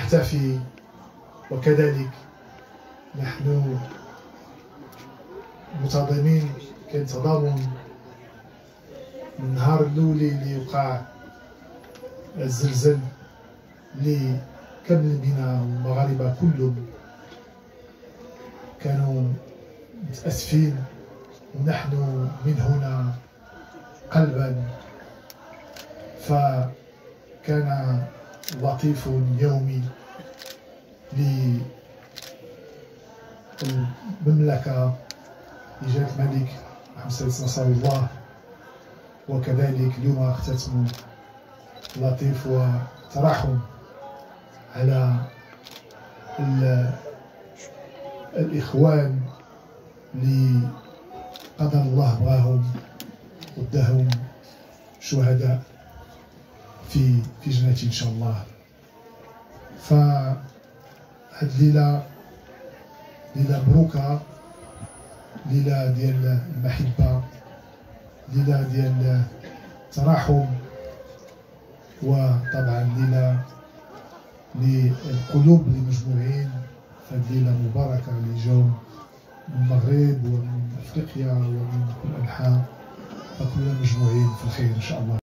نحتفي، وكذلك نحن متضامنين. كاين تضامن من النهار الاولي اللي وقع الزلزال اللي كامل بنا والمغاربه كلهم كانوا متاسفين، ونحن من هنا قلبا. فكان لطيف يومي للمملكة لجلالة الملك محمد السادس نصر الله، وكذلك اليوم اختتم لطيف وترحم على الإخوان اللي قدر الله بغاهم وداهم شهداء في جنته ان شاء الله. فهاد الليله ليله مبروكه، ليله ديال المحبه، ليله ديال التراحم، وطبعا ليله للقلوب اللي مجموعين فهاد الليله مباركه اللي جاو من المغرب ومن افريقيا ومن كل انحاء، فكلنا مجموعين في الخير ان شاء الله.